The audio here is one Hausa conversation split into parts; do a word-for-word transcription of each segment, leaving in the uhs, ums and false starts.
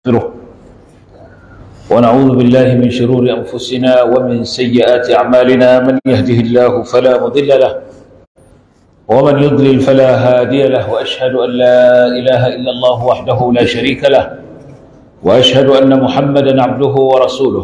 ونستغفره ونعوذ بالله من شرور أنفسنا ومن سيئات أعمالنا. من يهده الله فلا مضل له ومن يضلل فلا هادي له، وأشهد أن لا إله إلا الله وحده لا شريك له، وأشهد أن محمدا عبده ورسوله.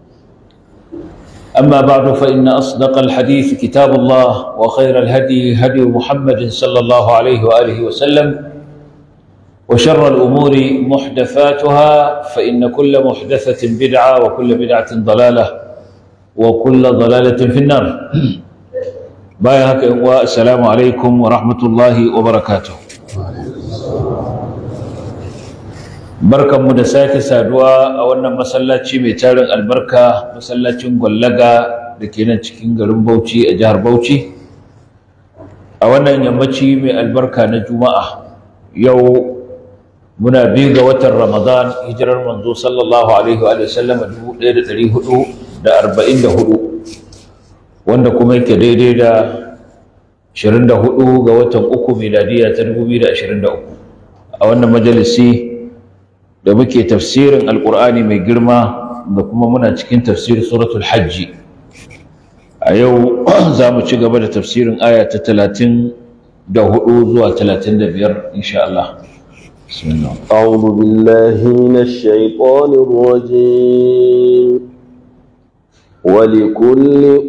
أما بعد، فإن أصدق الحديث كتاب الله، وخير الهدي هدي محمد صلى الله عليه وآله وسلم، وشر الأمور محدثاتها، فإن كل محدثة بدعة، وكل بدعة ضلالة، وكل ضلالة في النار. بايعك والسلام عليكم ورحمة الله وبركاته. barkan mu da sake saduwa a wannan masallaci mai tarin albarka, masallacin Gwallaga da ke nan cikin garin Bauchi a jihar Bauchi, a wannan yammaci mai albarka na Juma'a. Yau muna biyu ga watan Ramadan, hijirar manzo sallallahu alaihi wa sallam dubu ɗaya da ɗari hudu da arba'in da hudu, wanda kuma yake daidai da ashirin da hudu ga watan uku miladiya ta dubu biyu da ashirin da uku. A wannan majalisi da muke tafsirin alkur'ani mai girma, da kuma muna cikin tafsirin suratul hajji. A yau za mu ci gaba da tafsirin aya ta talatin da hudu zuwa talatin da biyar insha Allah. bismillah. A'udhu billahi minash shaitanir rajim. Wa likulli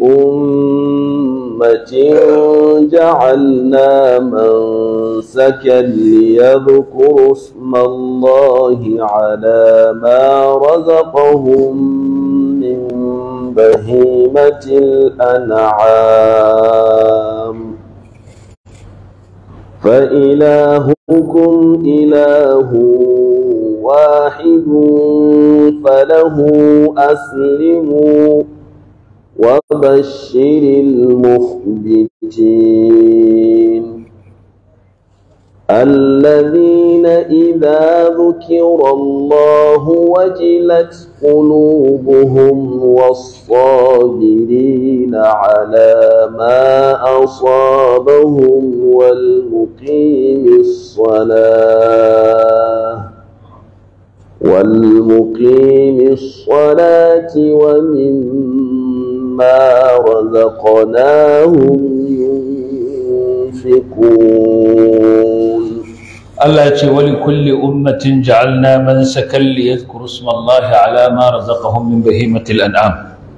ummatin ja'alna mansakan liyadhkuru ismallahi ala ma razaqahum min bahimatil an'am. فإلهكم إله واحد فله أسلموا وبشر المخبتين الذين إذا ذكر الله وجلت قلوبهم والصابرين على ما أصابهم والمقيم الصلاة والمقيم الصلاة ومما رزقناهم ينفقون. الله يقول ولكل أمة جعلنا منسكا ليذكروا اسم الله على ما رزقهم من بهيمة الأنعام.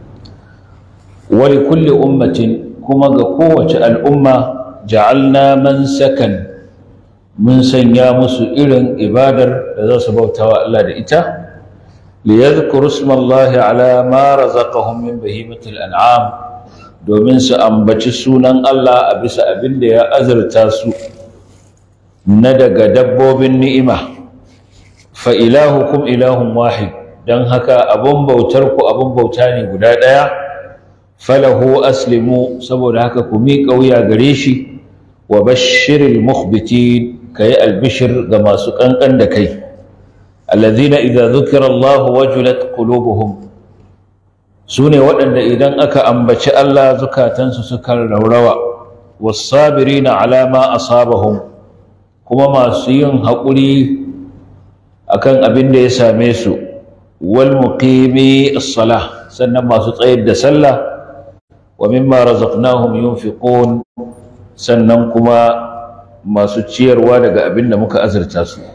ولكل أمة كما قوة الأمة جعلنا منسكا من سنيامس إلن إبادر لذا سبوتها الله لإتا ليذكروا اسم الله على ما رزقهم من بهيمة الأنعام، domin su ambaci sunan Allah a bisa abin da ya azurta su na daga dabbobin ni'ima. Fa ilahukum ilahun wahid, don haka abun bautar ku abun bauta ne guda ɗaya. Falahu aslimu, saboda haka ku miƙa wuya gare shi. Wa bashiril mukhbitin, kayi albishir ga masu ƙanƙan da kai. Alladhina idza dhukira Allah wajilat qulubuhum, sune waɗanda idan aka ambaci Allah zukatansu suka raurawa. Was-sabirina ala ma asabahum, kuma masu yin haƙuri akan abin da ya same su. Wal muqimi as-salah, sannan masu tsayar da sallah. Wa mimma razaqnahum yunfiqun, sannan kuma masu ciyarwa daga abin da muka azurta su.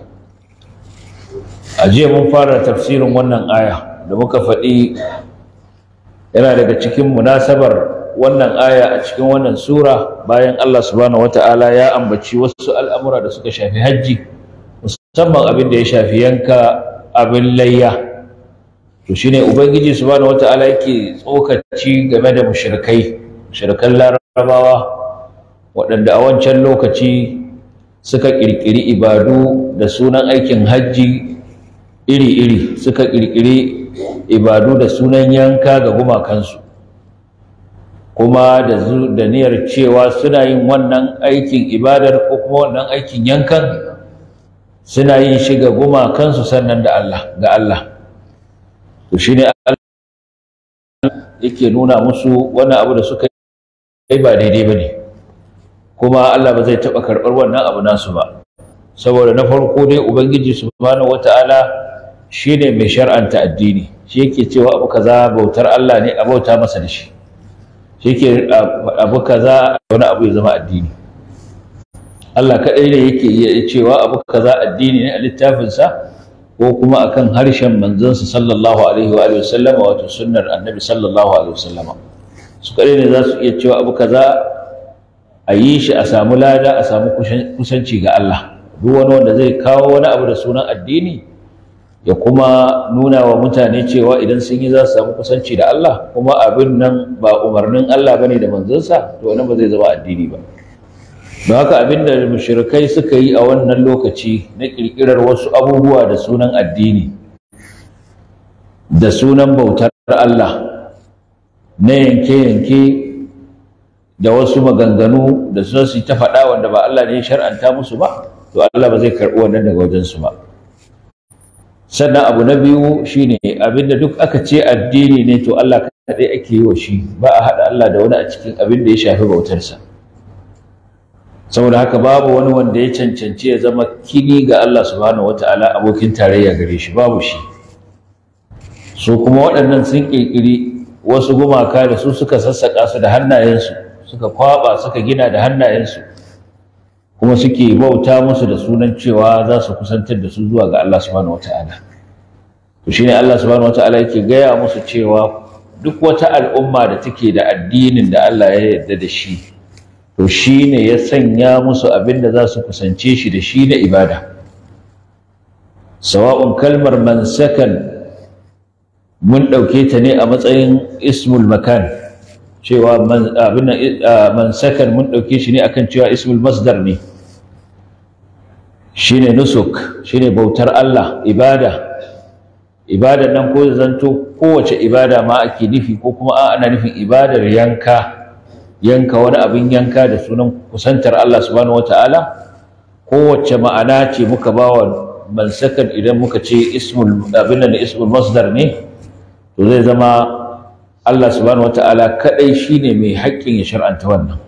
A jiya mun fara tafsirin wannan aya da muka faɗi yana daga cikin munasabar wannan aya a cikin wannan sura, bayan Allah subhanahu wata'ala ya ambaci wasu al'amura da suka shafi hajji, musamman abin da ya shafi yanka abin layya. To shine ubangiji subhanahu wata'ala yake tsokaci game da mushrikai, mushrikan larabawa waɗanda a wancan lokaci suka ƙirƙiri ibadu da sunan aikin hajji iri-iri, suka ƙirƙiri ibadu da sunan yanka ga gumakansu, kuma da da niyyar cewa suna yin wannan aikin ibadar ko kuma wannan aikin yankan suna yin shi ga gumakansu sannan da Allah ga Allah. To shine Allah yake nuna musu wannan abu da suka yi ba daidai bane, kuma Allah ba zai taɓa karɓar wannan abu nasu ba, saboda na farko dai ubangiji subhanahu wataala shine mai shar'anta addini, shi yake cewa abu kaza bautar Allah ne a bauta masa da shi, shi yake abu kaza wani abu ya zama addini. Allah kaɗai ne yake iya cewa abu kaza addini ne a littafinsa ko kuma akan harshen manzansa sallallahu alaihi wa alihi wasallama, wato sunnar annabi sallallahu alaihi wasallama. Su kaɗai ne za su iya cewa abu kaza a yi shi a samu lada, a samu kusanci ga Allah. Duk wani wanda zai kawo wani abu da sunan addini ya kuma nuna wa mutane cewa idan sun yi za su samu kusanci da Allah, kuma abin nan ba umarnin Allah bane da manzansa, to wannan ba zai zama addini ba. Don haka abin da mushrikai suka yi a wannan lokaci na kirkirar wasu abubuwa da sunan addini, da sunan bautar Allah, na yanke-yanke da wasu maganganu da su su ta faɗa wanda ba Allah ne ya shar'anta musu ba, to Allah ba zai karɓi wannan daga wajensu ba. Sannan abu na biyu shine abinda duk aka ce addini ne, to Allah kaɗai ake yi wa shi, ba a haɗa Allah da wani a cikin abin da ya shafi bautarsa. Saboda haka babu wani wanda ya cancanci ya zama kini ga Allah subhanahu wata'ala, abokin tarayya gare shi, babu shi. Su kuma waɗannan sun ƙirƙiri wasu gumaka da su suka sassaƙa su da hannayensu, suka kwaɓa suka gina da hannayensu, kuma suke bauta musu da sunan cewa za su kusantar da su zuwa ga Allah subhanahu wata'ala. To shine Allah subhanahu wata'ala yake gaya musu cewa duk wata al'umma da take da addinin da Allah ya yarda da shi, to shine ya sanya musu abin da za su kusance shi da shi na ibada. Sawa'un kalmar mansakan mun ɗauke ta ne a matsayin ismul makan, cewa abin mansakan mun ɗauke shi ne akan cewa ismul masdar ne, shine nusuk, shine bautar Allah, ibada. Ibadar nan ko zanto kowace ibada ma ake nufi, ko kuma ana nufin ibadar yanka, yanka wani abin yanka da sunan kusantar Allah subhanahu wata'ala. Kowace ma'ana ce muka bawa mansakan idan muka ce ismul abin nan ismul masdar ne, to zai zama Allah subhanahu wata'ala kadai shine mai haƙƙin ya shar'anta wannan.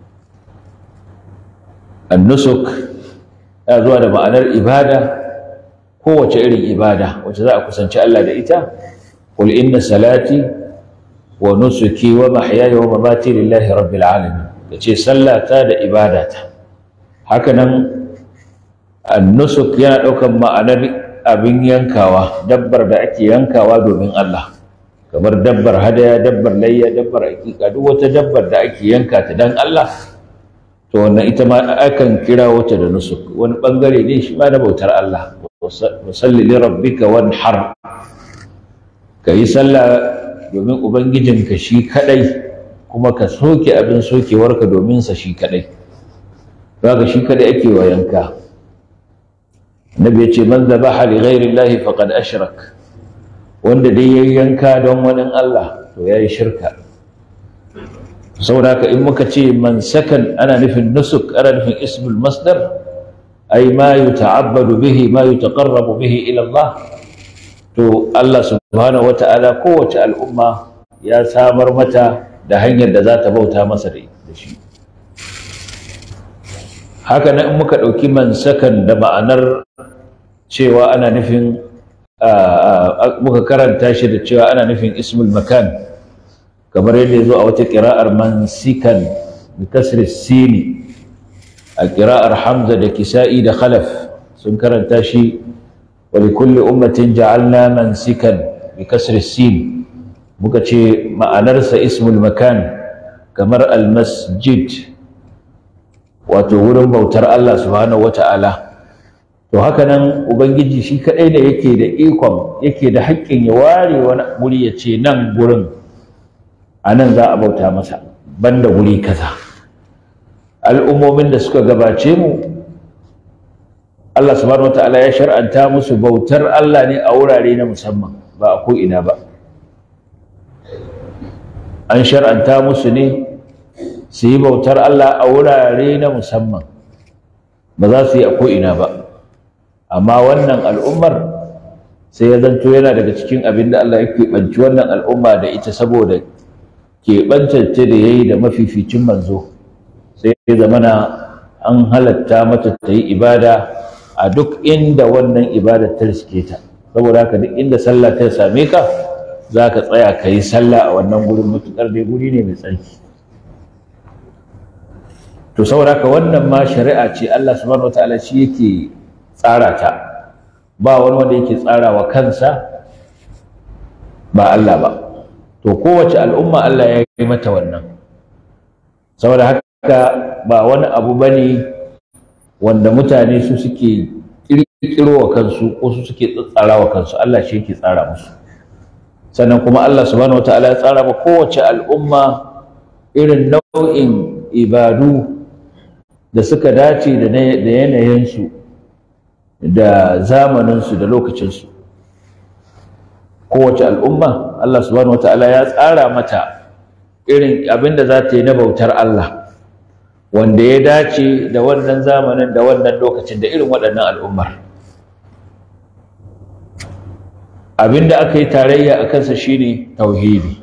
An-nusuk ya zuwa da ma'anar ibada, kowace irin ibada wacce za a kusanci Allah da ita. Qul inna salati wa nusuki wa mahyaya wa mamati lillahi rabbil alamin, kace sallata da ibadata. Haka nan an-nusuk yana daukan ma'anar abin yankawa, dabbar da ake yankawa domin Allah, kamar dabbar hadaya, dabbar layya, dabbar aqiqa, duk wata dabbar da ake yanka ta dan Allah, to wannan ita ma akan kira wata da nusuk, wani bangare ne shi ma na bautar Allah. Wasalli li rabbika wanhar, kayi sallah domin ubangijinka shi kadai, kuma ka soke abin sokewarka domin sa shi kadai. Kaga shi kadai ake wa yanka. Nabi ya ce man dhabaha li ghairi llahi faqad ashrak, wanda dai yayi yanka don wani Allah to yayi shirka. Saboda haka in muka ce mansakan ana nufin nusuk, ana nufin ismul masdar, ay ma yuta'abbadu bihi, ma yutaqarrabu bihi ila Allah. To Allah subhanahu wata'ala kowace al'umma ya samar mata da hanyar da za ta bauta masa da shi. Haka nan in muka ɗauki mansakan da ma'anar cewa ana nufin muka karanta shi da cewa ana nufin ismul makan, kamar yadda ya zo a wata ƙira'ar mansikan bi kasri sini, a ƙira'ar Hamza da Kisa'i da Khalaf sun karanta shi wa li kulli ummatin ja'alna mansikan bi kasri sin. Muka ce ma'anarsa ismul makan, kamar al-masjid, wato wurin bautar Allah subhanahu wata'ala. To haka nan ubangiji shi kadai ne yake da ikon, yake da haƙƙin ya ware wani wuri ya ce nan gurin anan za a bauta masa, banda guri kaza. Al'ummomin da suka gabace mu, Allah subhanahu wata'ala ya shar'anta musu bautar Allah ne a wurare na musamman, ba a ko'ina ba. An shar'anta musu ne su yi bautar Allah a wurare na musamman, ba za su yi a ko'ina ba. Amma wannan al'ummar sai ya zanto yana daga cikin abin da Allah ya keɓanci wannan al'umma da ita, saboda keɓantacce da ya yi da mafificin manzo, sai ya zamana an halatta mata ta yi ibada a duk inda wannan ibada ta riske ta. saboda haka duk inda sallah ta same ka za ka tsaya ka yi sallah a wannan gurin, matuƙar dai guri ne mai tsarki. To saboda haka wannan ma shari'a ce Allah subhanahu wataala shi yake tsara ta, ba wani wanda yake tsara wa kansa ba Allah ba. To kowace al'umma Allah ya yi mata wannan, saboda haka ba wani abu bane wanda mutane su suke kirkiro wa kansu ko su suke tsara wa kansu, Allah shi yake tsara musu. Sannan kuma Allah subhanahu wataala ya tsara ma kowace al'umma irin nau'in ibadu da suka dace da yanayinsu da zamaninsu da lokacinsu. Kowace al'umma Allah subhanahu wataala ya tsara mata irin abinda za ta yi na bautar Allah wanda ya dace da wannan zamanin da wannan lokacin da irin waɗannan al'ummar. Abinda aka yi tarayya a kansa shine tauhidi.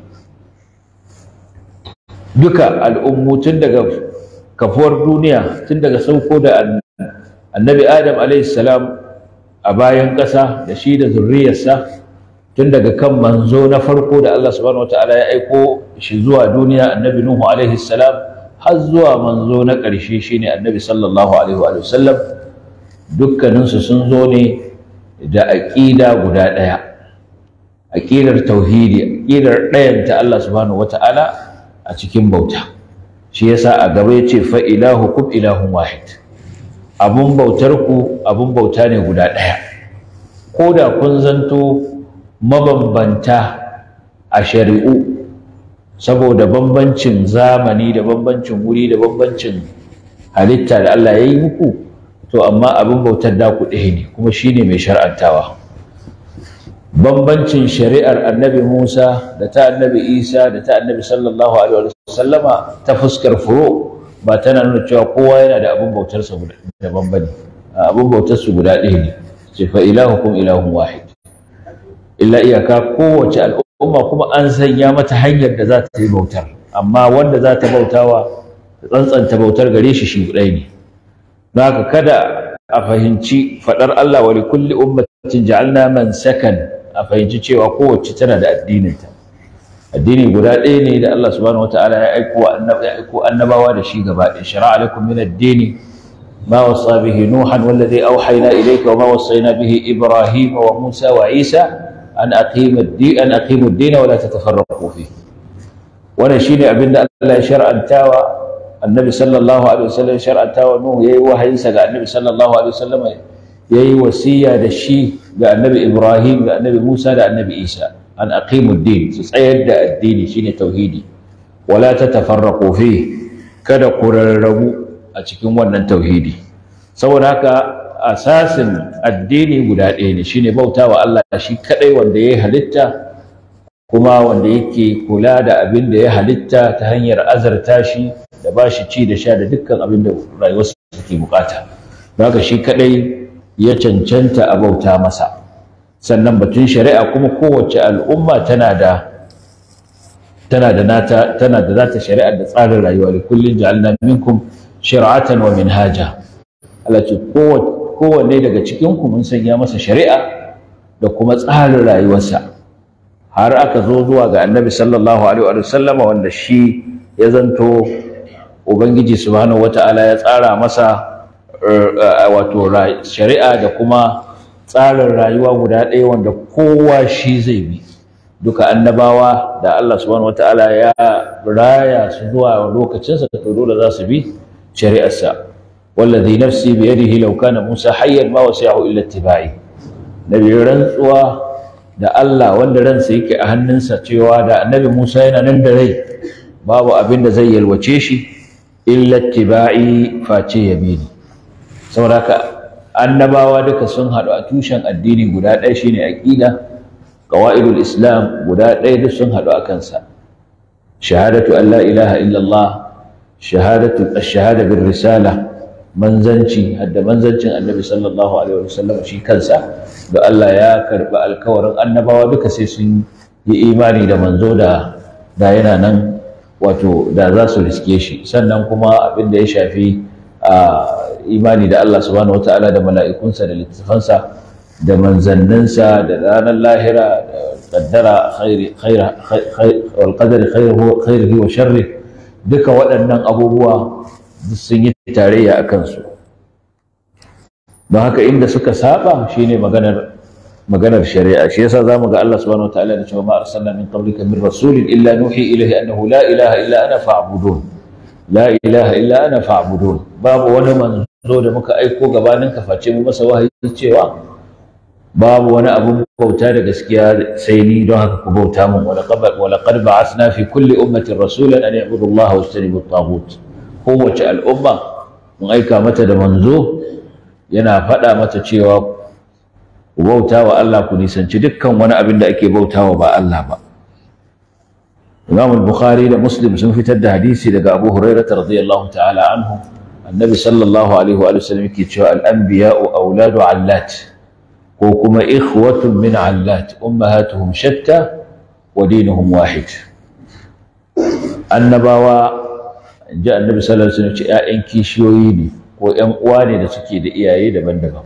Duka al'ummu tun daga kafuwar duniya, tun daga sauko da annabi Adam alaihi salam a bayan ƙasa da shi da zurriyarsa, tun daga kan manzo na farko da Allah subhanahu wataala ya aiko shi zuwa duniya, annabi Nuhu alaihi salam, har zuwa manzo na ƙarshe shine annabi sallallahu alaihi wa sallam, dukkaninsu sun zo ne da aƙida guda ɗaya, aƙidar tauhidi, aƙidar ɗayanta Allah subhanahu wataala a cikin bauta. Shi yasa a gaba yace fa ilahukum ilahun wahid, abun bautar ku abun bauta ne guda ɗaya. Ko da kun zanto mabambanta a shari'u saboda bambancin zamani da bambancin wuri da bambancin halitta da Allah ya yi muku, to amma abin bautar da ku ɗaya ne, kuma shine mai shar'antawa. Bambancin shari'ar annabi Musa da ta annabi Isa da ta annabi sallallahu alaihi wa sallama ta fuskar furo ba tana nuna cewa kowa yana da abin bautarsa daban bane, abin bautarsu guda ɗaya ne. Ce fa ilahukum ilahun wahid, illa iyaka kowace al'umma kuma an sanya mata hanyar da za ta yi bautar, amma wanda za ta bautawa ta tsantsanta bautar gare shi shi ɗaya ne. Don haka kada a fahimci faɗar Allah wa likulli ummatin ja'alna mansakan, a fahimci cewa kowace tana da addininta. Addini guda ɗaya ne da Allah subhanahu wataala ya aiko annabawa da shi gaba ɗaya. Shara'a lakum min ad-dini ma wasa bihi Nuhan wallazi awhayna ilayka wa ma wasayna bihi Ibrahim wa Musa wa Isa an aqimu ad-din an aqimu ad-din wa la tatafarraqu fihi. Wannan shine abinda Allah ya shar'antawa annabi sallallahu alaihi wasallam, shar'antawa Nuhu yayi wahayinsa ga annabi sallallahu alaihi wasallam, yayi wasiya da shi ga annabi Ibrahim, ga annabi Musa da annabi Isa, an aqimu ad-din, su tsayar da addini shine tauhidi, wala tatafarraqu fihi, kada ku rarrabu a cikin wannan tauhidi. Saboda haka asasin addini guda ɗaya ne, shine bautawa Allah shi kadai wanda yayi halitta kuma wanda yake kula da abin da ya halitta ta hanyar azarta shi da bashi ci da sha da dukkan abin da rayuwarsa take bukata. Don haka shi kadai ya cancanta a bauta masa. Sannan batun shari'a kuma kowace al'umma tana da tana da nata tana da zata shari'a da tsarin rayuwa. Li kullin ja'alna minkum shir'atan wa minhaja. Allah ce kowanne daga cikin ku mun sanya masa shari'a da kuma tsarin rayuwarsa, har aka zo zuwa ga annabi sallallahu alaihi wa sallama, wanda shi ya zanto ubangiji subhanahu wata'ala ya tsara masa wato shari'a da kuma tsarin rayuwa guda ɗaya wanda kowa shi zai bi. Duka annabawa da Allah subhanahu wataala ya raya su zuwa lokacinsa, to dole za su bi shari'arsa. wallazi nafsi bi yadihi law kana Musa hayyan ma wasi'ahu illa ittiba'i. Nabi rantsuwa da Allah wanda ransa yake a hannunsa cewa da annabi Musa yana nan da rai babu abin da zai yalwace shi illa ittiba'i, face ya bi ni. Saboda haka annabawa duka sun haɗu a tushen addini guda ɗaya shine aqida, qawaidul islam guda ɗaya duk sun haɗu a kansa. Shahadatu an la ilaha illallah, shahadatu ash-shahada bir risala, manzanci hadda manzancin annabi sallallahu alaihi wasallam shi kansa da Allah ya karɓi alkawarin annabawa duka sai sun yi imani da manzo da da yana nan, wato da za su riske shi. Sannan kuma abin da ya shafi a imani da Allah subhanahu wataala da mala'ikunsa da littafansa da manzanninsa da ranar lahira da qaddara khairi khaira wal qadari khairihi wa sharri, duka waɗannan abubuwa sun yi tarayya akan su. Don haka inda suka saba shine maganar maganar shari'a. Shi yasa zamu ga Allah subhanahu wataala da cewa ma arsalna min qablika min rasulin illa nuhi ilayhi annahu la ilaha illa ana fa'budun, la ilaha illa ana fa'budun. Babu wani manzo da muka aiko gabanin ka face mu masa wahayi cewa babu wani abun bauta da gaskiya sai ni, don haka ku bauta mun. wa laqad ba'athna fi kulli ummatin rasulan an ya'budu Allah wa yajtanibu at-taghut. Kowace al'umma mun aika mata da manzo yana faɗa mata cewa ku bauta wa Allah, ku nisanci dukkan wani abin da ake bautawa ba Allah ba. Imam al-Bukhari da Muslim sun fitar da hadisi daga Abu Hurairah radiyallahu ta'ala anhu, annabi sallallahu alaihi wa sallam yake cewa al-anbiya'u awladu allat, ko kuma ikhwatun min allat, ummahatuhum shatta wa dinuhum wahid. Annabawa, inji annabi sallallahu alaihi wa sallam, ce ƴaƴan kishiyoyi ne ko ƴan uwa ne da suke da iyaye daban-daban.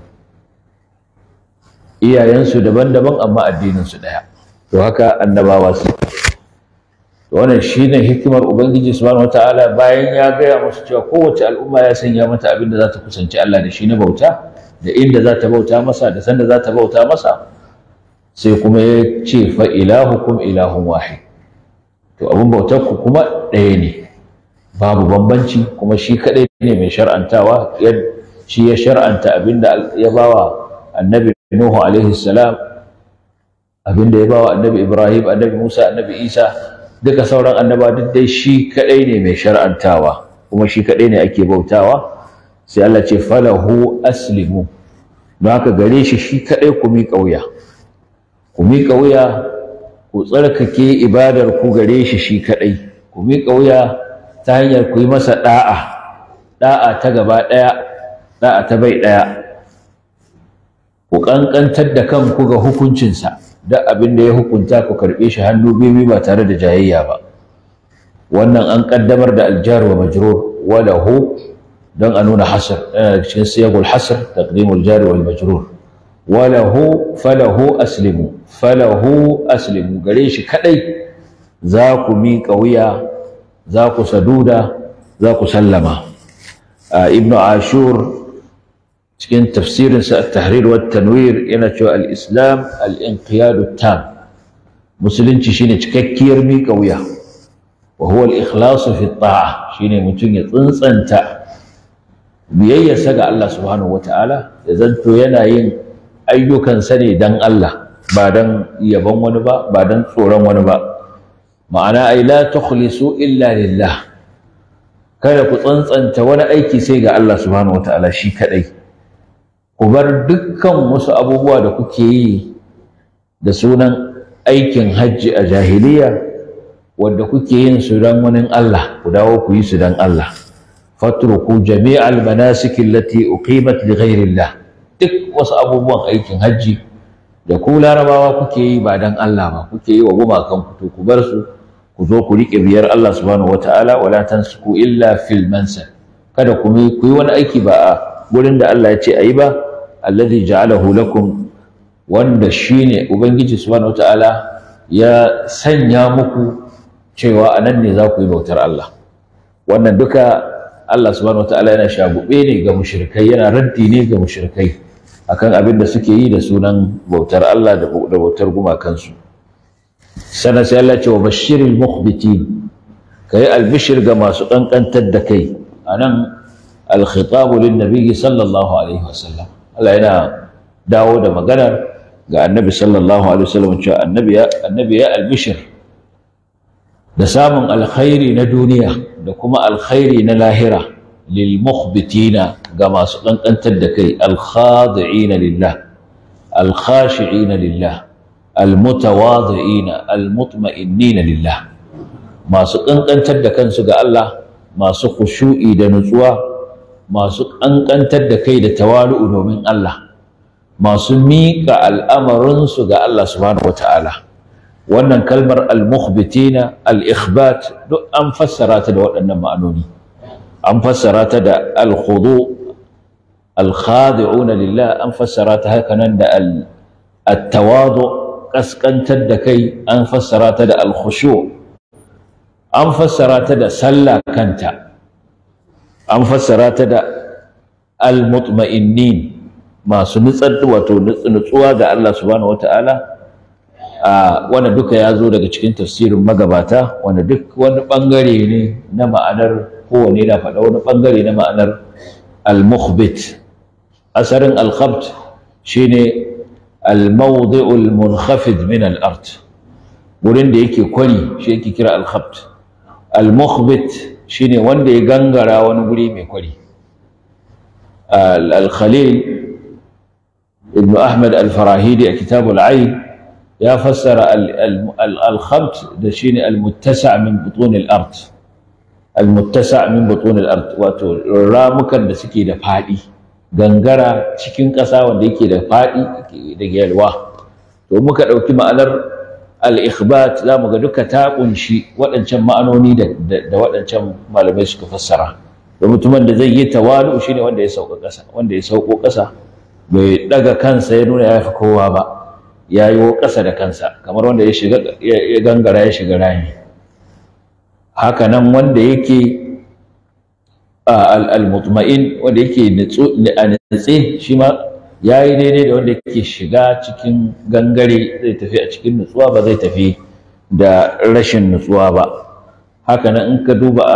Iyayensu daban-daban amma addininsu ɗaya. To haka annabawa su. To wannan shine hikimar Ubangiji subhanahu wataala, bayan ya gaya musu cewa kowace al'umma ya sanya mata abin da za ta kusanci Allah da shi na bauta, da inda za ta bauta masa, da sanda za ta bauta masa, sai kuma ya ce fa ilahukum ilahun wahid. To abin bautar ku kuma ɗaya ne, babu bambanci, kuma shi kaɗai ne mai shar'antawa. Shi ya shar'anta abin da ya bawa annabi Nuhu alaihi salam, abin da ya bawa annabi Ibrahim, annabi Musa, annabi Isa, duka sauran annaba duk dai shi kaɗai ne mai shar'antawa, kuma shi kaɗai ne ake bautawa. Sai Allah ce falahu aslimu, don haka gare shi shi kaɗai ku miƙa wuya, ku miƙa wuya, ku tsarkake ibadar ku gare shi shi kaɗai, ku miƙa wuya ta hanyar ku yi masa ɗa'a, ɗa'a ta gaba ɗaya, ɗa'a ta bai ɗaya, ku ƙanƙantar da kanku ga hukuncinsa, duk abin da ya hukunta ku karɓe shi hannu biyu ba tare da jayayya ba. Wannan an ƙaddamar da aljar wa majrur wa lahu don a nuna hasr, yana cikin siyagul hasr, taqdimul jar wal majrur. Wa lahu falahu aslimu, falahu aslimu, gare shi kadai za ku miƙa wuya, za ku saduda, za ku sallama. Ibnu Ashur cikin tafsirinsa at-tahrir wa tanwir yana cewa al-islam al-inqiyad at-tam, musulunci shine cikakkiyar miƙa wuya, wa huwa al-ikhlas fi at-ta'a, shine mutum ya tsantsanta biyayyarsa ga Allah subhanahu wata'ala, ya zanto yana yin ayyukansa ne dan Allah, ba dan yabon wani ba, ba dan tsoron wani ba. Ma'ana ay la tukhlisu illa lillah, kada ku tsantsanta wani aiki sai ga Allah subhanahu wata'ala shi kadai. Ku bar dukkan wasu abubuwa da kuke yi da sunan aikin hajji a jahiliya, wanda kuke yin su dan wani Allah, ku dawo ku yi su dan Allah. Fatruku jami'al manasik allati uqimat li ghayrillah, duk wasu abubuwan aikin hajji da ku larabawa kuke yi ba dan Allah ba, kuke yi wa gumakan ku, to ku bar su, ku zo ku riƙe biyar Allah subhanahu wataala. Wala tansuku illa fil mansab, kada ku yi wani aiki ba a gurin da Allah ya ce ayi ba. Alladhi ja'alahu lakum, wanda shine Ubangiji subhanahu wataala ya sanya muku cewa anan ne za ku yi bautar Allah. Wannan duka Allah subhanahu wataala yana shagube ne ga mushrikai, yana raddi ne ga mushrikai akan abin da suke yi da sunan bautar Allah da bautar gumakansu. Sana sai Allah ce wa bashiril mukhbitin, kai albishir ga masu kankantar da kai. Anan al-khitabu lin nabi sallallahu alaihi wasallam, Allah yana dawo da maganar ga annabi sallallahu alaihi wasallam cewa annabi ya annabi ya albishir da samun alkhairi na duniya da kuma alkhairi na lahira, lil mukhbitina, ga masu kankantar da kai, al khadi'ina lillah, al khashi'ina lillah, al mutawadi'ina, al mutma'innina lillah, masu kankantar da kansu ga Allah, masu khushu'i da nutsuwa, masu ƙanƙantar da kai da tawalu'u domin Allah, masu miƙa al'amarinsu ga Allah subhanahu wata'ala. Wannan kalmar al-mukhbitina, al-ikhbat, duk an fassara ta da waɗannan ma'anoni. An fassara ta da al-khudu, al-khadi'una lillah an fassara ta haka nan da al-tawadu kaskantar da kai an fassara ta da al-khushu' an fassara ta da sallah kanta an fassara ta da al-mutma'innin masu nutsar wato nutsuwa ga Allah subhanahu wata'ala wanda duka ya zo daga cikin tafsirin magabata wanda duk wani bangare ne na ma'anar kowane na faɗa wani bangare na ma'anar al-mukhbit asarin al-khabt shine al-mawdi'ul munkhafid min al-ard wurin da yake kwari shi yake kira al-khabt al-mukhbit shine wanda ya gangara wani guri mai kwari al-khalil ibn ahmad al-farahidi a kitabul ayn ya fassara al-khabt da shine al-muttasa' min butun al-ard al-muttasa' min butun al-ard wato ramukan da suke da fadi gangara cikin ƙasa wanda yake da fadi da yalwa to muka dauki ma'anar al-ikhbat zamu ga duka ta kunshi waɗancan ma'anoni da da waɗancan malamai suka fassara to mutumin da zai yi tawalu shine wanda ya sauka ƙasa wanda ya sauko ƙasa bai daga kansa ya nuna ya fi kowa ba ya yi ƙasa da kansa kamar wanda ya shiga ya gangara ya shiga rami haka nan wanda yake al-mutma'in wanda yake nutse shi ma ya yi daidai da wanda yake shiga cikin gangare zai tafi a cikin nutsuwa ba zai tafi da rashin nutsuwa ba haka nan in ka duba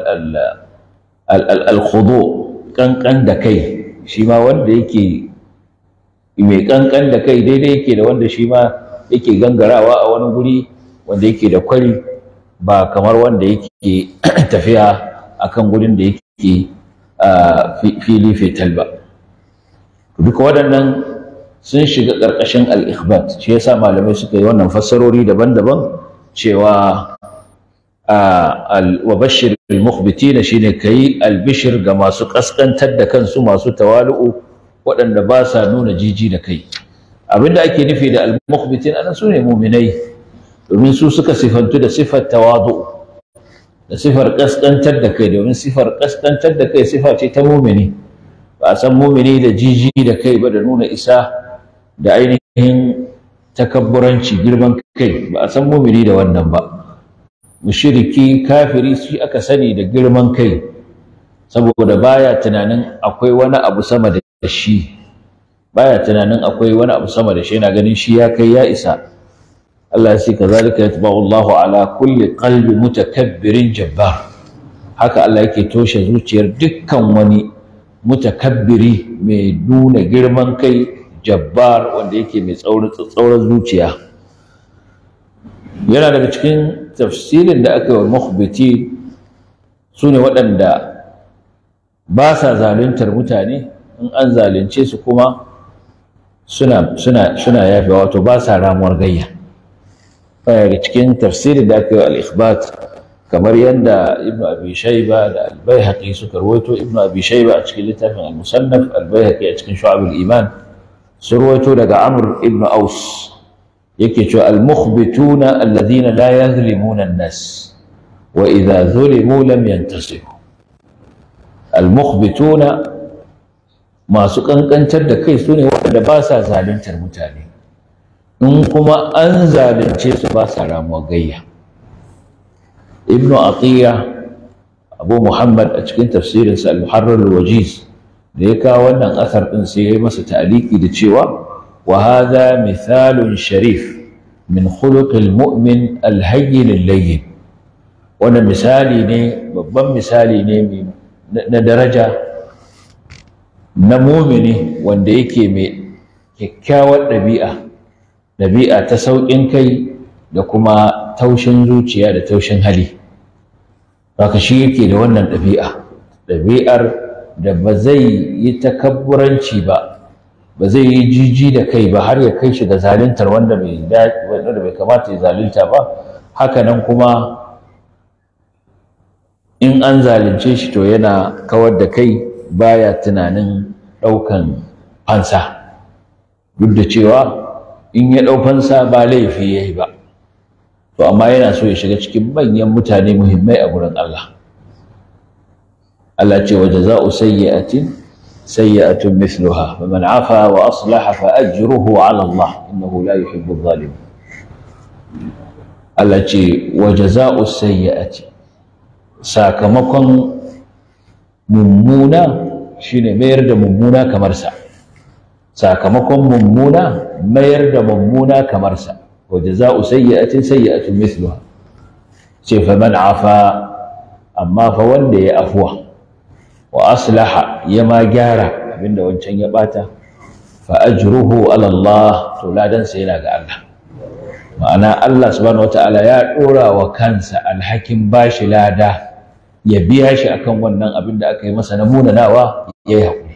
al-khudu kankan da kai shi ma wanda yake mai kankan da kai daidai yake da wanda shi ma yake gangarawa a wani guri wanda yake da kwari ba kamar wanda yake tafiya akan gurin da yake fili fetal ba duka waɗannan sun shiga ƙarƙashin al-ikhbat shi yasa malamai suka yi wannan fassarori daban-daban cewa wa bashir al-mukhbitina shine kai al-bishr ga masu kaskantar da kansu masu tawalu'u waɗanda ba sa nuna jiji da kai abinda ake nufi da al-mukhbitin anan sune mu'minai domin su suka sifantu da sifar tawadu da sifar kaskantar da kai domin sifar kaskantar da kai sifa ce ta mu'mini ba a san mu'mini da jiji da kai ba da nuna isa da ainihin takabburanci girman kai ba a san mu'mini da wannan ba mushriki kafiri shi aka sani da girman kai saboda baya tunanin akwai wani abu sama da shi baya tunanin akwai wani abu sama da shi yana ganin shi ya kai ya isa Allah ya ce kazalika yatba'u Allahu ala kulli qalbi mutakabbirin jabbar haka Allah yake toshe zuciyar dukkan wani mutakabbiri mai nuna girman kai jabbar wanda yake mai tsaurin tsauran zuciya yana daga cikin tafsirin da aka yi wa mukhbiti sune waɗanda ba sa zaluntar mutane in an zalunce su kuma suna suna suna yafe wato ba sa ramuwar gayya daga cikin tafsirin da aka yi al-ikhbat kamar yadda ibnu abi shayba da al-baihaqi suka rawaito ibnu abi shayba a cikin littafin al-musannaf al-baihaqi a cikin shu'ab al-iman sun rawaito daga amr ibnu aus yake cewa al-mukhbituna alladhina la yazlimuna an-nas wa idha zulimu lam yantasiru al-mukhbituna masu kankantar da kai sune waɗanda ba sa zaluntar mutane in kuma an zalunce su ba sa ramuwar gayya ibnu atiya abu muhammad a cikin tafsirinsa al-muharrar al-wajiz da ya kawo wannan asar din sai ya yi masa ta'aliki da cewa wa hadha mithalun sharif min khuluqil mu'min al-hayyin al-layyin wannan misali ne babban misali ne na daraja na mumini wanda yake mai kyakkyawar ɗabi'a ɗabi'a ta sauƙin kai da kuma taushin zuciya da taushin hali haka shi yake da wannan ɗabi'a ɗabi'ar da ba zai yi takabburanci ba ba zai yi jiji da kai ba har ya kai shi ga zaluntar wanda bai wanda bai kamata ya zalunta ba haka nan kuma in an zalunce shi to yana kawar da kai baya tunanin ɗaukan fansa duk da cewa in ya ɗau fansa ba laifi yayi ba to amma yana so ya shiga cikin manyan mutane muhimmai a gurin Allah Allah ce wa jaza'u sayyi'atin سيئة مثلها فمن عفا وأصلح فأجره على الله إنه لا يحب الظالمين. التي وجزاء السيئة ساكمكم ممونا شين ميرد ممونا كمرسا ساكمكم ممونا ميرد ممونا كمرسا وجزاء سيئة سيئة مثلها فمن عفا أما فوندي أفوه وأصلح يما جارة من وانشان يباتا فأجره على الله تولادا سينا الله معنى الله سبحانه وتعالى يا دورا وكانسا الحكيم باش لادا يبيها شي akan wannan abin da aka yi masa namuna nawa yayi hakuri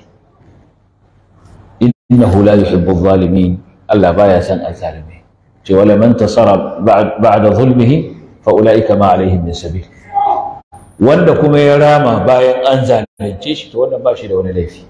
innahu la yuhibbu adh-dhalimin Allah baya san azalimi ce wala man tasara ba'da zulmihi fa ulaika ma alaihim min sabil wanda kuma ya rama bayan an zalunce shi to wannan ba shi da wani laifi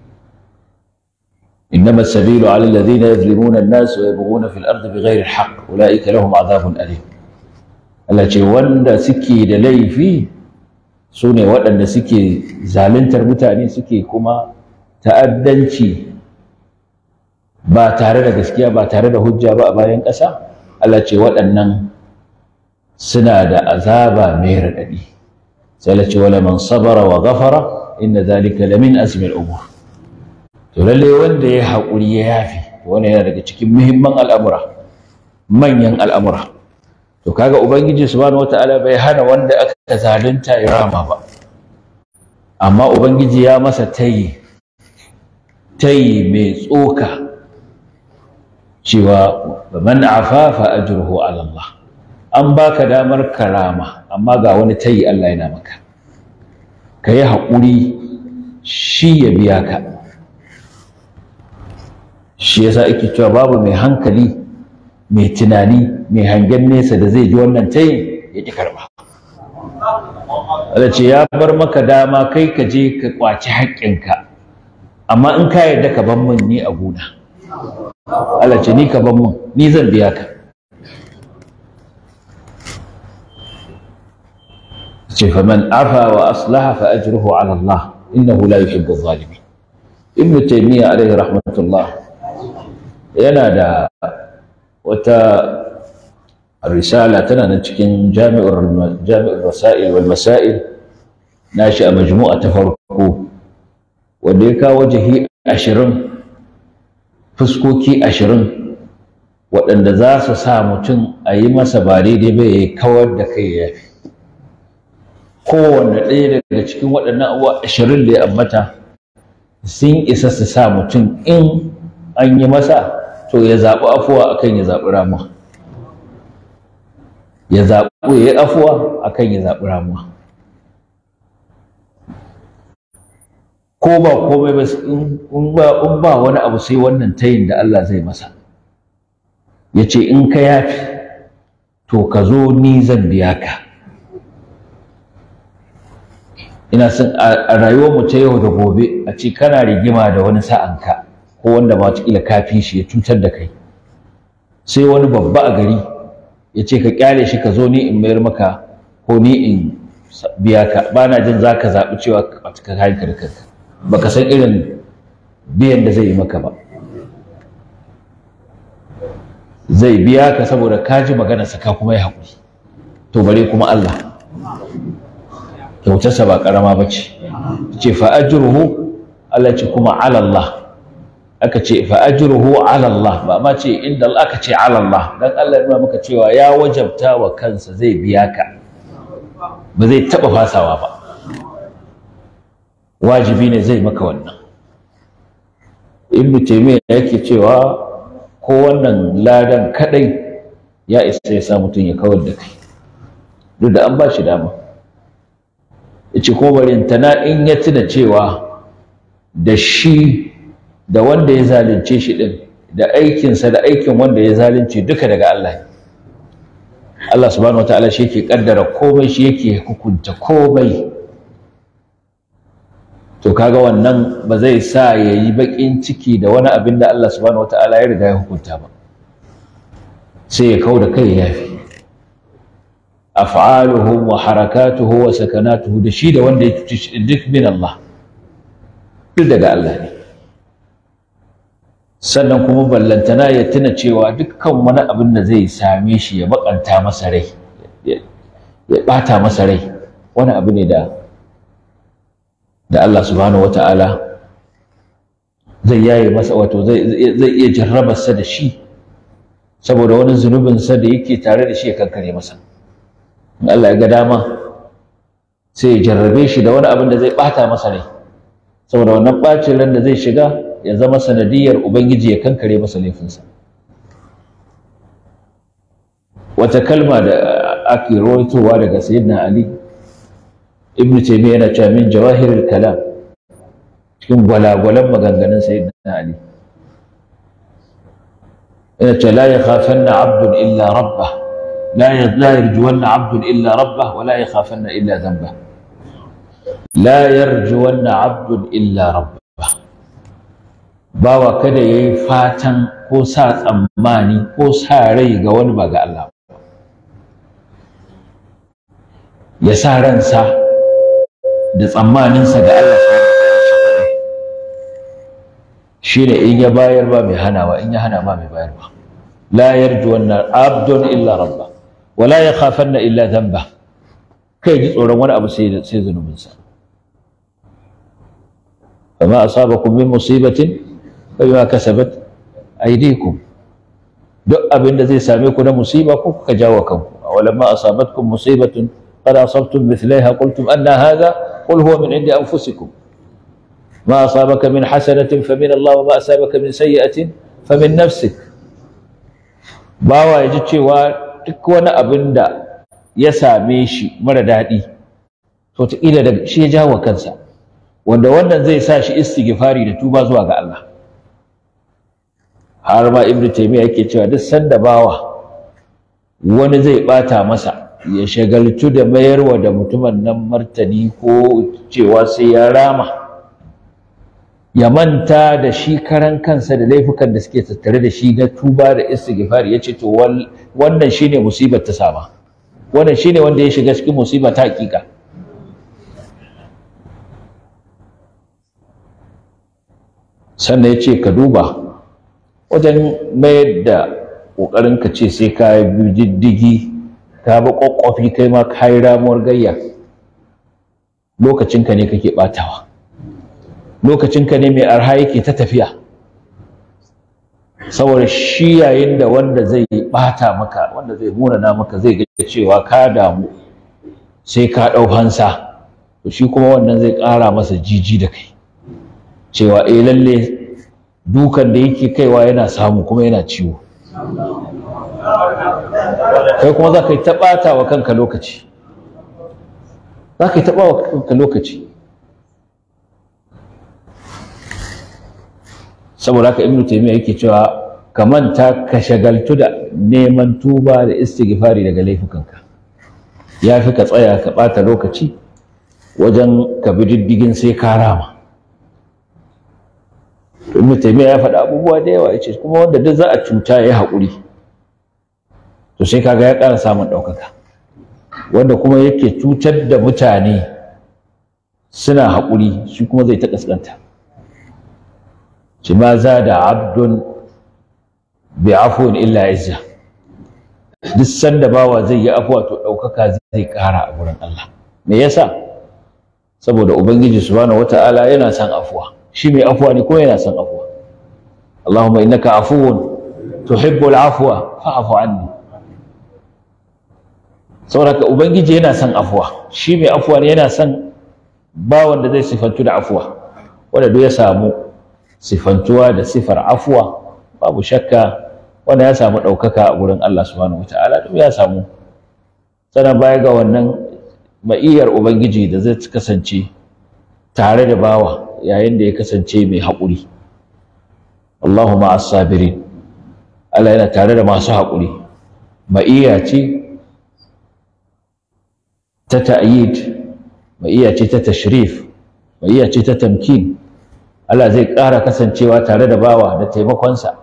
innama as-sabilu 'ala alladhina yadhlimuna an-nas wa yabghuna fil ardi bighayri al-haqq ulaika lahum 'adhabun alim Allah ce wanda suke da laifi sune waɗanda suke zaluntar mutane suke kuma ta'addanci ba tare da gaskiya ba tare da hujja ba a bayan ƙasa Allah ce waɗannan suna da azaba mai raɗaɗi sai Allah ce wala man sabara wa ghafara inna dhalika lamin azmi al-umur to lalle wanda ya haƙuri ya yafi wannan yana daga cikin muhimman al'amura manyan al'amura to kaga ubangiji subhanahu wataala bai hana wanda aka zalunta ya rama ba amma ubangiji ya masa tayi tayi mai tsoka cewa man afa fa ajruhu ala Allah an baka damar karama amma ga wani tayi Allah yana maka kayi haƙuri shi ya biya ka shi yasa ake cewa babu mai hankali mai tunani mai hangen nesa da zai ji wannan tayin ya ki karba Allah ce ya bar maka dama kai ka je ka kwaci haƙƙinka amma in ka yarda ka ban min ni a gona Allah ce ni ka ban min ni zan biya ka ce faman afa wa aslaha fa ajruhu ala Allah innahu la yuhibbu adh-dhalimin. Ibn Taymiyyah alayhi rahmatullah yana da wata risala tana nan cikin jami'ur jami'ur rasail wal masail nashi a majmu'a ta farko wanda ya kawo wajahi ashirin fuskoki ashirin waɗanda za su sa mutum a yi masa ba daidai ba ya kawar da kai ya fi kowanne ɗaya daga cikin waɗannan abubuwa ashirin da ya ambata sun isa su sa mutum in an yi masa to ya zaɓi afuwa akan ya zaɓi ramuwa ya zaɓi ya yi afuwa akan ya zaɓi ramuwa ko ba komai ba in ba wani abu sai wannan tayin da Allah zai masa ya ce in ka yafi to ka zo ni zan biya ka. Ina son a rayuwarmu ta yau da gobe a ce kana rigima da wani sa'anka ko wanda ma wataƙila ka fi shi ya cutar da kai sai wani babba a gari ya ce ka ƙyale shi ka zo ni in mayar maka ko ni in biya ka ba na jin za ka zaɓi cewa ka kayan ka da kanka ba ka san irin biyan da zai yi maka ba zai biya ka saboda ka ji maganarsa ka kuma yi haƙuri to bare kuma Allah kyautarsa ba ƙarama ba ce ce fa'ajiruhu Allah ce kuma alallah aka ce fa'ajiruhu alallah ba ma ce inda aka ce alallah don Allah ya nuna maka cewa ya wajabta wa kansa zai biya ka ba zai taɓa fasawa ba wajibi ne zai maka wannan. Ibn Taymiyyah yake cewa ko wannan ladan kadai ya isa ya sa mutum ya kawar da kai duk da an ba shi dama yace ko barintana in ya tuna cewa da shi da wanda ya zalunce shi din da aikinsa da aikin wanda ya zalunce duka daga Allah ne. Allah subhanahu wataala shi yake kaddara komai shi yake hukunta komai to kaga wannan ba zai sa yayi bakin ciki da wani abin da Allah subhanahu wataala ya riga ya hukunta ba sai ya kauda kai ya yafi af'aluhum wa harakatuhu wa sakanatuhu da shi da wanda ya cuci duk min Allah duk daga Allah ne. Sannan kuma ballantana ya tuna cewa dukkan wani abin da zai same shi ya bakanta masa rai, ya bata masa rai, wani abu ne da da Allah subhanahu wata'ala zai yaye masa, wato zai iya jarrabarsa da shi saboda wani zunubinsa da yake tare da shi ya kankare masa. In Allah ya ga dama sai ya jarrabe shi da wani abin da zai bata masa rai, saboda wannan bacin ran da zai shiga ya zama sanadiyar Ubangiji ya kankare masa laifinsa. Wata kalma da ake rawaitowa daga Sayyidina Ali Ibn Taymiyyah yana cewa min jawahirul kalam, cikin gwalagwalan maganganun Sayyidina Ali, yana cewa la yakhafanna abdun illa rabbah, la yarjuwanna abdun illa rabbah wa la yakhafanna illa dhanbah. La yarjuwanna abdun illa rabbah, bawa kada yayi fatan ko sa tsammani ko sa rai ga wani ba ga Allah, ya sa ransa da tsammaninsa ga Allah shine in ya bayar ba mai hanawa, in ya hana ba mai bayarwa. La yarjuwanna abdun illa rabbah wa la yakhafanna illa dhanbah, kai ji tsoron wani abu sai sai zunubinsa. fama asabakum min musibatin fabima kasabat aydikum, duk abin da zai same ku na musiba ko kuka jawo kanku. awalamma asabatkum musibatun qad asabtum mithlaiha qultum anna hadha qul huwa min indi anfusikum ma asabaka min hasanatin famin Allah wa ma asabaka min sayyi'atin famin nafsik. Bawa ya ji cewa duk wani abin da ya same shi mara daɗi to ta ƙila da shi ya jawo kansa, wanda wannan zai sa shi istighfari da tuba zuwa ga Allah. Har ma Ibn Taymiyyah yake cewa duk sanda bawa wani zai bata masa, ya shagaltu da mayarwa da mutumin nan martani ko cewa sai ya rama, ya manta da shi karan kansa da laifukan da suke tattare da shi na tuba da istighfari. Yace to wannan shine musibar ta sama, wannan shine wanda ya shiga cikin musiba ta hakika. Sannan yace ka duba wajen mayar da ƙoƙarin ka ce sai ka yi diddigi, ka bi ƙwaƙwafi, kai ma ka yi ramuwar gayya, lokacinka ne kake ɓatawa, lokacinka ne mai arha yake ta tafiya. Saboda shi yayin da wanda zai ɓata maka, wanda zai munana maka, zai ga cewa ka damu sai ka ɗau hansa, to shi kuma wannan zai ƙara masa jiji da kai, cewa eh lalle dukan da yake kaiwa yana samu kuma yana ciwo. Kai kuma za ka yi ta ɓata wa kanka lokaci, za ka yi ta ɓata wa kanka lokaci. Saboda haka Ibn Taymiyyah yake cewa ka manta, ka shagaltu da neman tuba da istighfari daga laifukanka, ya fi ka tsaya ka ɓata lokaci wajen ka bi diddigin sai ka rama. Ibn Taymiyyah ya faɗi abubuwa da yawa, yace kuma wanda duk za a cuta ya haƙuri to sai kaga ya ƙara samun ɗaukaka, wanda kuma yake cutar da mutane suna haƙuri shi kuma zai ta ƙasƙanta. shi ma zada abdun bi afwin illa izza, duk sanda bawa zai yi afuwa to ɗaukaka zai ƙara a gurin Allah. Me yasa? Saboda Ubangiji subhanahu wata'ala yana son afuwa, shi mai afuwa ne ko yana son afuwa. Allahumma innaka afuwun tuhibbul afwa fa'fu anni. Saboda ka Ubangiji yana son afuwa, shi mai afuwa ne, yana son bawan da zai sifantu da afuwa. Wanda duk ya samu sifantuwa da sifar afuwa, babu shakka wanda ya samu ɗaukaka a gurin Allah subhanahu wata'ala, duk ya samu. Sannan baya ga wannan ma'iyyar Ubangiji da zai kasance tare da bawa yayin da ya kasance mai haƙuri. Allahu ma'as sabirin, Allah yana tare da masu haƙuri. Ma'iyya ce ta ta'yid, ma'iyya ce ta tashrif, ma'iyya ce ta tamkin. Allah zai ƙara kasancewa tare da bawa da taimakonsa,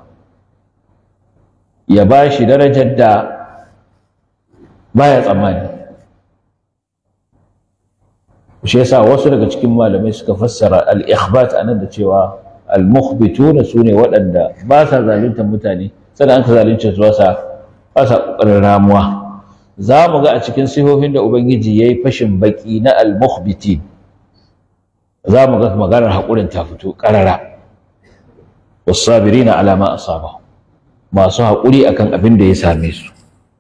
ya ba shi darajar da baya tsammani. shi yasa wasu daga cikin malamai suka fassara al-ikhbat anan da cewa al-mukhbituna sune waɗanda ba sa zaluntar mutane sannan an ka zalunce su ba sa ba sa ƙoƙarin ramuwa. za mu ga a cikin sifofin da ubangiji yayi fashin baki na al-mukhbitin za mu ga maganar haƙurin ta fito ƙarara was-sabirina ala ma asaba masu haƙuri akan abin da ya same su.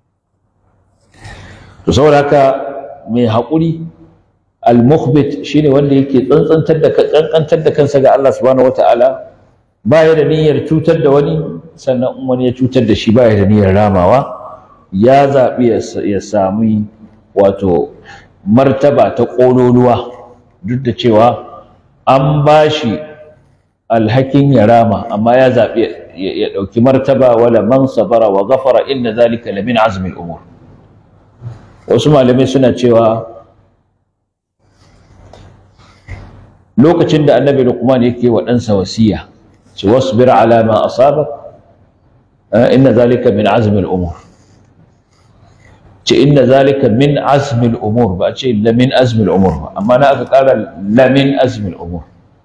to saboda haka mai haƙuri al-mukhbit shine wanda yake tsantsantar da kankantar da kansa ga Allah subhanahu wataala baya da niyyar cutar da wani sannan in wani ya cutar da shi baya da niyyar ramawa ya zabi ya sami wato martaba ta kololuwa duk da cewa an bashi alhakin ya rama amma ya zabi ya dauki martaba wala man sabara wa ghafara inna zalika lamin azmi al-umur. wasu malamai suna cewa lokacin da annabi Luqman yake wa ɗansa wasiya ce wasbir ala ma asabak inna zalika min azmi al-umur ce inna zalika min azmi al-umur ba ce la min azmi al-umur ba amma na aka ƙara la min azmi al-umur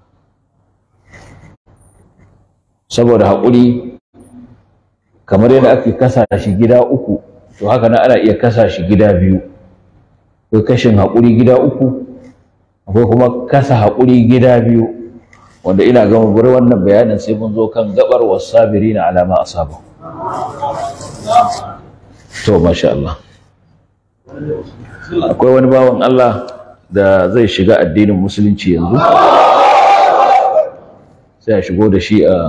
saboda haƙuri kamar yadda ake kasa shi gida uku to haka na ana iya kasa shi gida biyu akwai kashin haƙuri gida uku akwai kuma kasa haƙuri gida biyu wanda ina ga mu bar wannan bayanin sai mun zo kan gabar wasabirina ala ma asaba. to masha Allah akwai wani bawan Allah da zai shiga addinin musulunci yanzu sai a shigo da shi a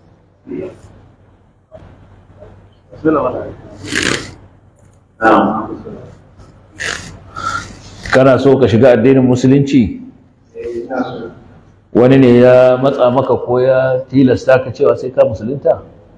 kana so ka shiga addinin musulunci wani ne ya matsa maka ko ya tilasta ka cewa sai ka musulunta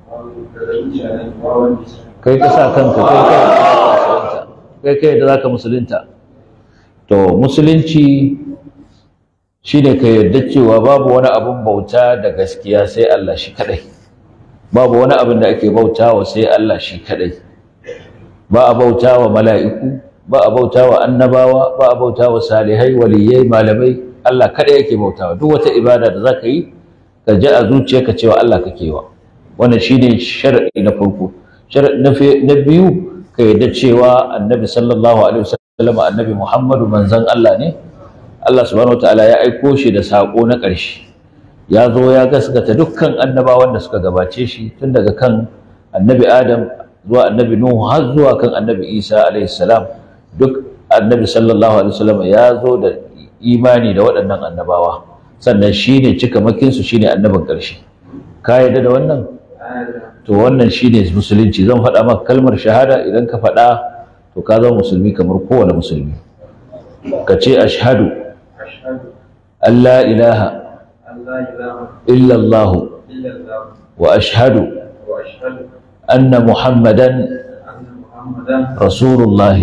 kai ka sa kanka kai kai kai kai da zaka musulunta to musulunci shine ka yarda cewa babu wani abun bauta da gaskiya sai Allah shi kadai babu wani abin da ake bautawa sai Allah shi kadai ba a bautawa mala'iku ba a bautawa annabawa ba a bautawa salihai waliyai malamai Allah kadai yake bautawa duk wata ibada da zaka yi ka ji a zuciyarka cewa Allah kake wa wannan shine shar'i na farko shar'i na biyu ka yarda cewa annabi sallallahu alaihi wasallam annabi Muhammadu manzon Allah ne Allah subhanahu wataala ya aiko shi da sako na ƙarshe ya zo ya gaskata dukkan annabawan da suka gabace shi tun daga kan annabi Adam zuwa annabi Nuhu har zuwa kan annabi Isa alaihi salam duk annabi sallallahu alaihi wasallam ya zo da imani da waɗannan annabawa sannan shine cikamakin su shine annabin ƙarshe ka yarda da wannan to wannan shine musulunci zan faɗa maka kalmar shahada idan ka faɗa to ka zama musulmi kamar kowane musulmi ka ce ashhadu an la ilaha illa Allah wa ashhadu anna muhammadan rasulullah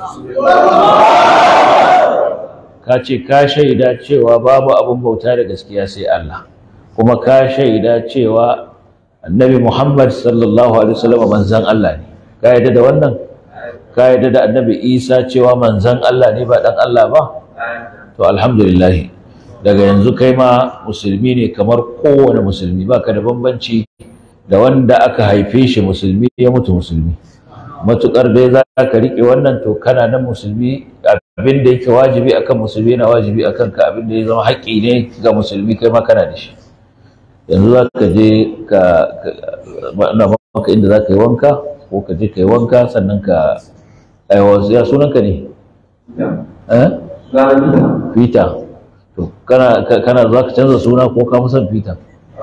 ka ce ka shaida cewa babu abin bauta da gaskiya sai Allah kuma ka shaida cewa annabi Muhammad sallallahu alaihi wasallam manzon Allah ne ka yarda da wannan ka yarda da annabi Isa cewa manzon Allah ne ba dan Allah ba to alhamdulillah daga yanzu kai ma musulmi ne kamar kowane musulmi baka da bambanci da wanda aka haife shi musulmi ya mutu musulmi matukar dai za ka rike wannan to kana nan musulmi abin da yake wajibi akan musulmi na wajibi akan ka abin da ya zama haƙƙi ne ga musulmi kai ma kana da shi yanzu za ka je ka na maka inda za ka yi wanka ko ka je ka yi wanka sannan ka aiwa ya sunanka ne eh Peter to kana kana za ka canza suna ko ka fi son Peter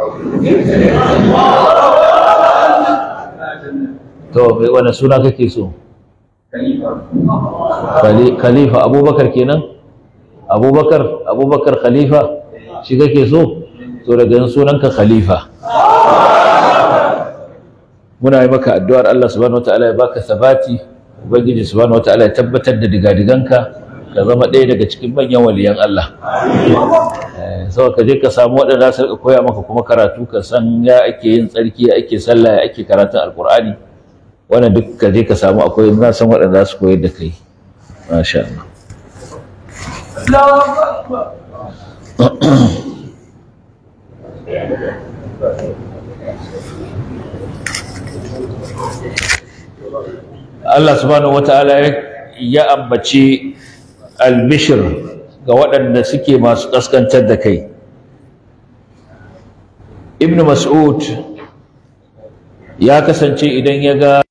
to wani suna kake so Khalifa Abubakar kenan Abubakar Abubakar Khalifa shi kake so to daga yanzu sunanka Khalifa muna yi maka addu'ar Allah subhanahu wataala ya baka sabati ubangiji subhanahu wataala ya tabbatar da digadiganka ka zama ɗaya daga cikin manyan waliyan Allah eh so ka je ka samu waɗanda za su koya maka kuma karatu ka san ya ake yin tsarki ya ake sallah ya ake karatun alqur'ani wannan duk ka je ka samu akwai na san waɗanda za su koyar da kai masha Allah Allah subhanahu wata'ala ya ambaci albishir ga waɗanda suke masu ƙaskantar da kai. Ibn Mas'ud ya kasance idan ya ga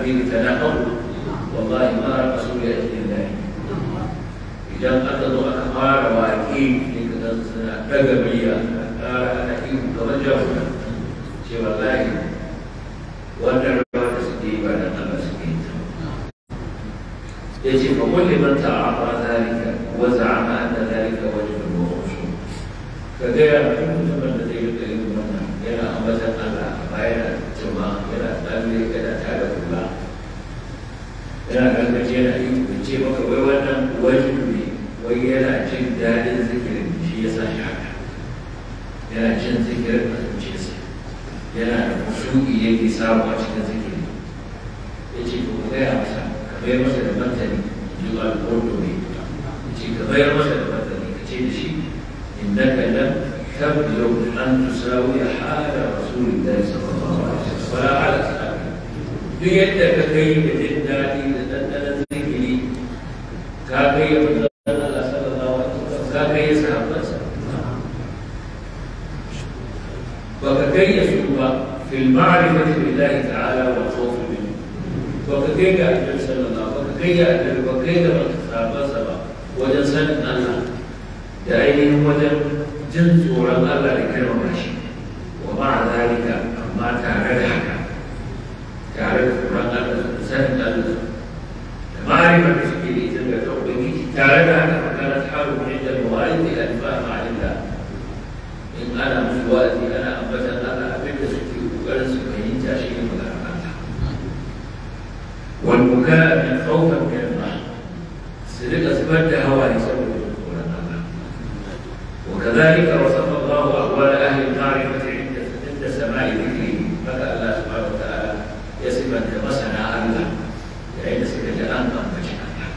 الحديث تناقض والله ما رأسوا لأجل الله إذا قدروا أكبار وأكيد لكذا تقبليا قال أكيد توجهنا شيء والله وأن الرواية سكيبة لنا سكيبة يجب كل من تعاطى ذلك وزعم أن ذلك وجه وخشوع فغير كل الذي يدعي منه إلى أمة الله بين الجماعة إلى تأمل إلى تعالى الله إلى أن تجينا يجيب ويوانا وجه ويلا جن دال ذكر شيء صحيح يلا جن ذكر شيء يلا خشوع يجي سامع شيء ذكر يجيب وغير مثلا غير مثلا مثلا يقال قرطبي يجيب غير مثلا مثلا كتير شيء إنك لم تبلغ أن تساوي حال رسول الله صلى الله عليه وسلم ولا على أصحابه بيدك كيف تدعي لتنتهي ذكري كاكي من الله صلى الله عليه وسلم كاكي صحابه وكاكي يسوع في المعرفة بالله تعالى والخوف منه وكاكي أجل صلى الله عليه وسلم وكاكي أجل وكاكي من صحابه سبا وجن سنة الله دعينهم وجن جن سورة الله لكلمة ماشي ومع ذلك ما تعرض حكا تعرض قرآن الله سنة الله معرفة بسكيلي تلك توقيني تعرض حكا فكانت حاله عند الموالد إلى الفهم عن الله إن أنا مسواتي أنا أنبتا أنا أبدا سكي وقال سكيين تاشين ولا أمتا والبكاء من خوفا من الله سرق أسباب هواني سبب وكذلك وصف الله أحوال أهل المعرفة عند عند سماع ذكره فقال الله سبحانه وتعالى يصف أن مسنا الله لأن سكت أنقم وجهنا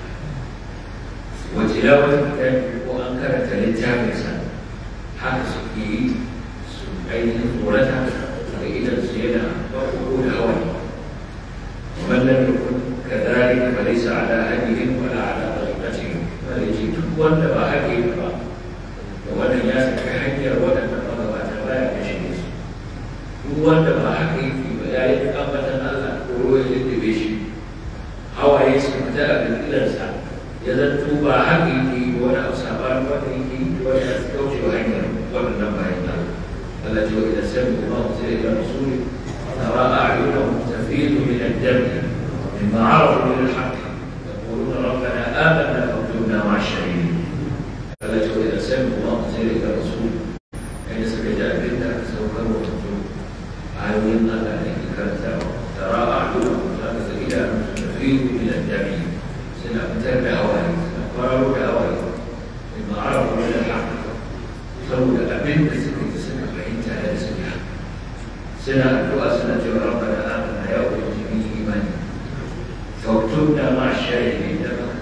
وتلاوة الكتاب وأنكرت للجامعة حق سكي أي صورتها فإذا الزيادة وقبول هوى ومن لم يكن كذلك فليس على هديهم ولا على طريقتهم بل يجب ولا هديهم wannan ya saka hanyar waɗannan magabata baya kashe su duk wanda ba haka yake ba ya yi ambatan Allah ko ruwa ya lullube shi hawaye su fita a kirkilarsa ya zanto ba haka yake yi wani abu sabanin wanda yake yi wani ya kauce wa hanyar waɗannan bayan Allah Allah ce wa idan sami kuma mutum ila rasuli tara a'yunahum tafidu min ad-dami mimma arafu min al-haqq yaquluna rabbana amanna faktubna ma'a ash-shahidin التي إذا سمعوا ما أنزل إلى الرسول أن سكجاء بنا سوكر وتنزل عالمين الله عليك كرتا ترى أعينهم ذلك إلى أن تفيد من الدم سنأمتر بهوائي سنقرروا بهوائي مما عرفوا من الحق سوى أبن سكت سنة فإنت على سنة سنة الدعاء سنة ربنا آمنا يا أولي الجميع إيماني فاكتبنا مع الشاهدين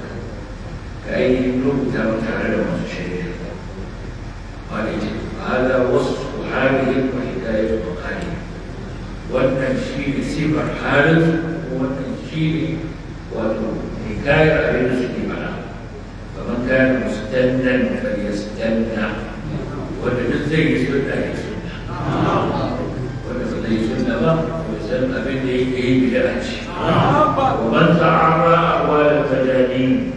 كأي نبت وتعالى وتشهد قال هذا وصف حالهم وحكاية مقالهم والتنشير سبر حالهم والتنشير وحكاية أبين سليمنا فمن كان مستنا فليستنى والذي يسنى يسنى والذي يسنى ما ويسنى أبين يجي بلاد ومن تعرى أحوال المجانين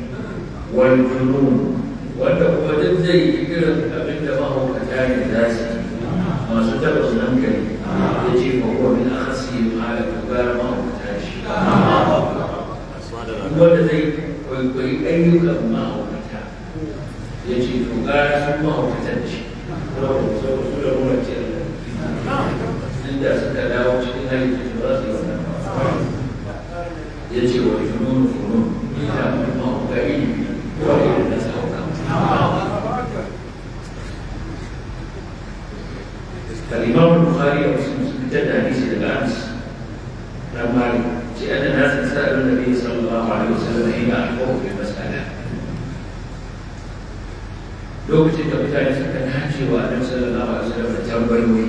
والجنون وهو زي فكرة أبدا ما هو كتاب ذاتي ما ستبقى الأمكن يجب وهو من أخصهم على كبار ما هو كتاب هو زي أيك ما هو كتاب يجب وقال ما هو كتاب رسول الله عند سكلاوش إلى الجراس يجب والجنون فنون ما هو بعيد وغير الناس فالإمام البخاري ابتدى حديث الأمس لما جاء الناس سألوا النبي صلى الله عليه وسلم حين أحبوه في المسألة لو كنت متعني سكن حجي وأنه صلى الله عليه وسلم تنبلوي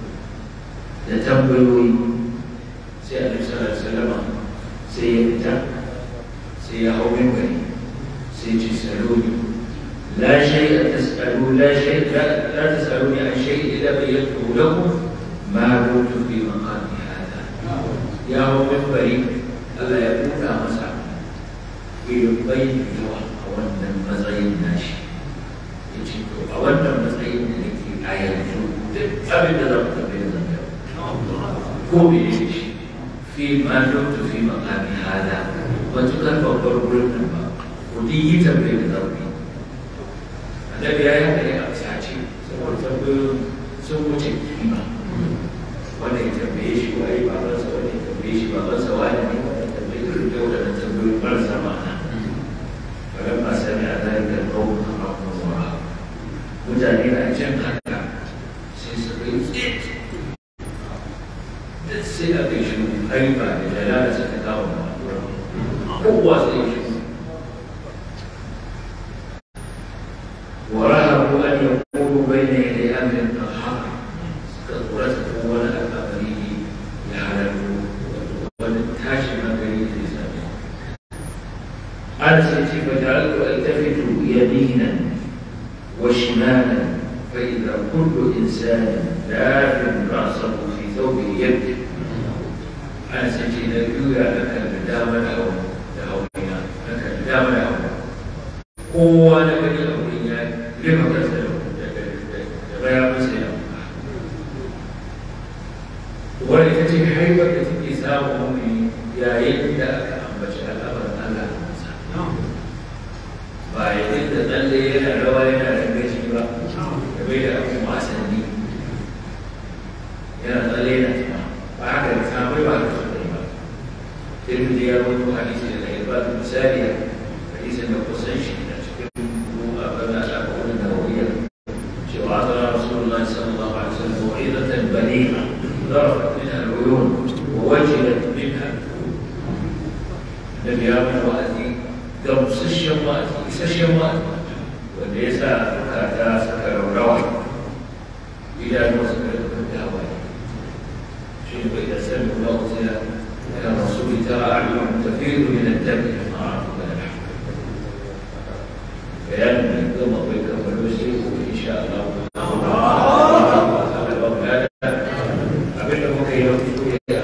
تنبلوي سأل النبي صلى الله عليه وسلم سيبتع سيهو منبري سيجسلوني لا شيء تسألون لا شيء لا, لا تسألوني عن شيء إلا بينته لكم ما كنت في مقام هذا يا هو منبري Allah ya buɗa masa ilibai da yawa a wannan matsayin nashi. Ya ce to a wannan matsayin da nake a yanzu duk abin da za ku tambaye zan yau ko me ne shi fi ma lokta fi makami hada matuƙar babbar wurin nan ba ku yi tambaye da za ku yi. Annabi ya yi haka ne a sace saboda tambayoyin sun wuce kima. Wanda ya tambaye shi wa yi babansa, wanda ya tambaye shi babansa wani ne, wanda ya tambaye shi da wadannan tambayoyin marasa ma'ana. Bayan ba sami a zarigar ƙaunar rahmuwa. Mutane na jin haka sai su kai tsit. Duk sai a kai shi haifa da jalala sai ta kawo ma'adura. Kowa sai shi. ورهبوا أن يقولوا بين يدي أمر الحق كالقرآن ولا الأمري يعلموا والتاشي ما كريم الإسلام. أنا سيتي فجعلت ألتفت يمينا وشمالا فإذا كل إنسان دافن رأسه في ثوبه يبكي. أنا سيتي نبيو لك الدامن أو دعونا لك الدامن أو قوة لك الأمر لما تسألوا غير مسلم ولتتي حيوة التي تساوهم يا يبدأ كأنبش الأمر الله بايدين تتلي الرواية الانجليزية يبدأ أبو معسني يا تلينا بعد الإسلام بعد السلام تلك يقول حديث العباد المسالية حديث النقصين بليغة ضربت منها العيون ووجلت منها. النبي آمن وأتي قام سشيا وأتي سشيا وأتي وليس كاتا سكر الروح إلى أن وصلت الهواء. شيخ إذا سلم الله سيئا إلى الرسول ترى أعينهم تفيض من الدم ما عرفوا من الحق. بيان ثم بك فلوسي إن شاء الله.